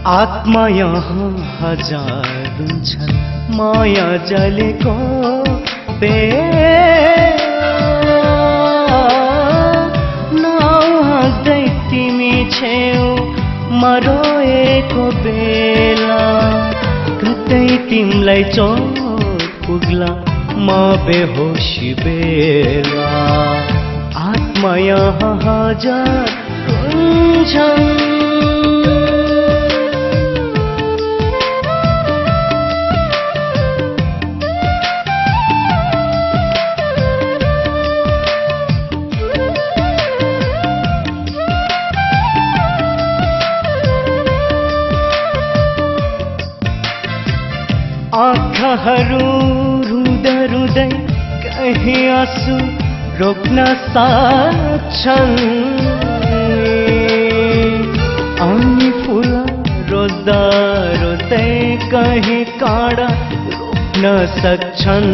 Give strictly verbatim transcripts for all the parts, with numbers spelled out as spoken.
आत्मा यहाँ हजार हुन्छन् माया जलेको बेला नहाँस्दै तिमी छेउ मरोएको बेला कतै तिमलाई चोट पुग्ला म बेहोसी बेला आत्मा यहाँ हजार हुन्छन्। आँखाहरू रुँदा रुँदै कहीं आँसु रोक्न सक्छन् अनि फुल रोज्दा रोज्दै कहीं काँडा रोप्न सक्छन्।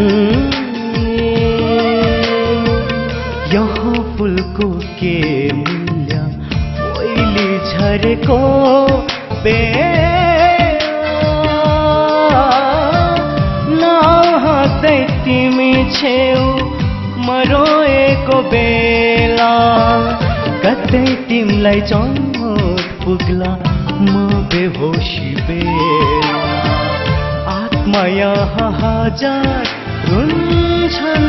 यहाँ फुलको के मूल्य ओइली झरेको बेला तिमी छेउ मरोएको बेला कतै तिमलाई चोट पुग्ला म बेहोसी बेला आत्मा यहाँ हजार हुन्छन्।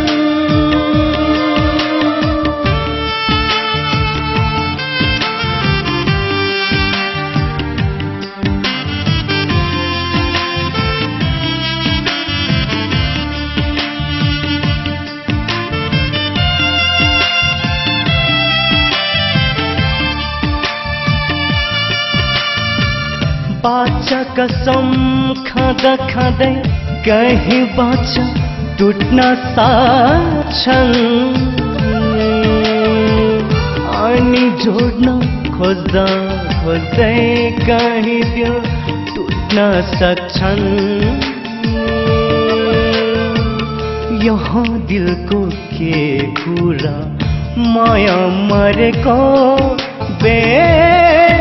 बाचा कसम खाँदा खाँदै कहीं बाचा टुट्न सक्छन् अनि जोड्न खोज्दा खोज्दै कहीं त्यो टुट्न सक्छन्। यहाँ दिलको के कुरा माया मरेको बेला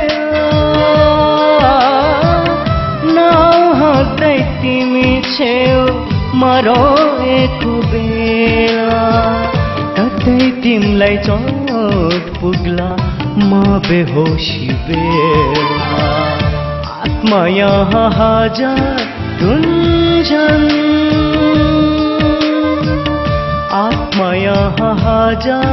नहाँस्दै तिमी छेउ मरोएको बेला कतै तिमलाई चोट पुग्ला म बेहोसी बेला आत्मा यहाँ हजार हुन्छन् आत्मा यहाँ हजार